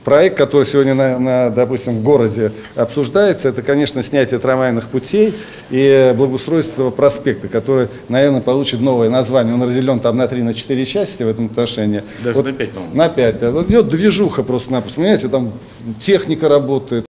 проект, который сегодня, допустим, в городе обсуждается, это, конечно, снятие трамвайных путей и благоустройство проспекта, который, наверное, получит новое название. Он разделен там на 3-4 части в этом отношении. Даже вот, на 5, по-моему. На 5. Да. Вот идет движуха просто-напросто. Понимаете, там техника работает.